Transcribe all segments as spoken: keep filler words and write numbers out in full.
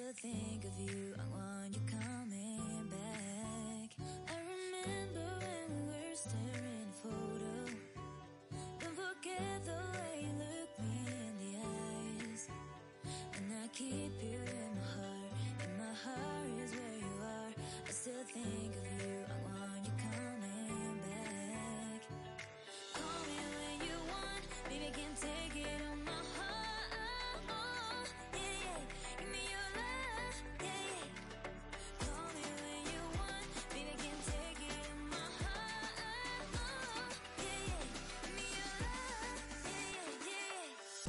still think of you. I want you coming back. I remember when we were staring at a photo. Don't forget the way you look me in the eyes. And I keep you in my heart, and my heart is where you are. I still think of you. I want you coming back. Call me when you want, baby, I can't take it on my heart. Yeah, yeah, give me your love. Yeah, yeah. Call me when you want, baby, I can't take it on my heart. Yeah, yeah, give me your love. Yeah, yeah, yeah.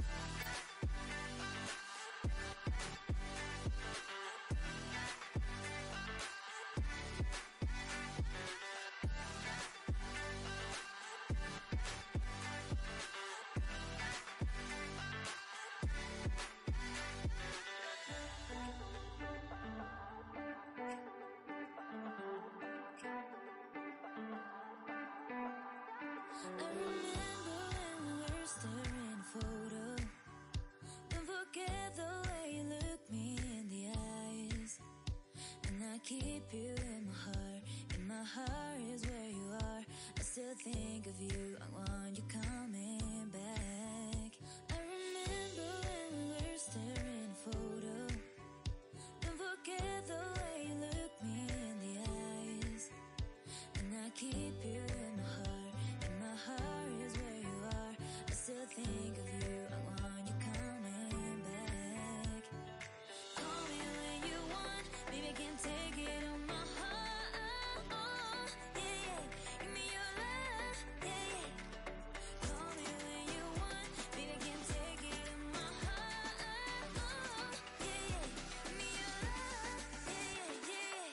I remember when we were staring at a photo. Don't forget the way you look me in the eyes. And I keep you in my heart, and my heart is where you are. I still think of you. I want you coming back. I remember when we were staring at a photo. Don't forget the way you look me in the eyes. And I keep you in my heart, and my heart is where you are. I still think of you. I want you coming back. Call me when you want, baby, I can't take it on my heart. Yeah, yeah, give me your love. Yeah, yeah. Call me when you want, baby, I can't take it on my heart. Yeah, yeah, give me your love. Yeah, yeah, yeah.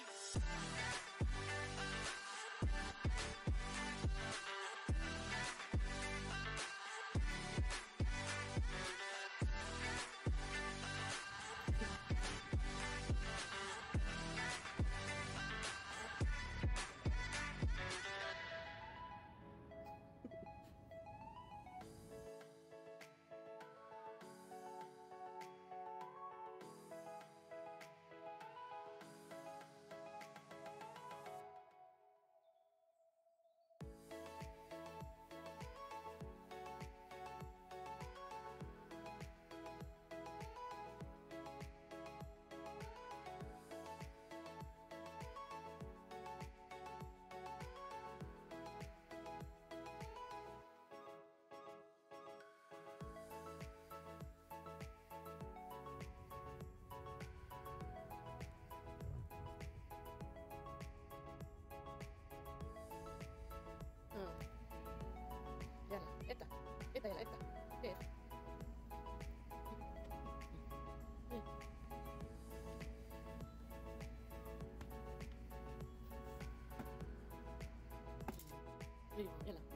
اه يلا افتح افتح يلا افتح افتح يلا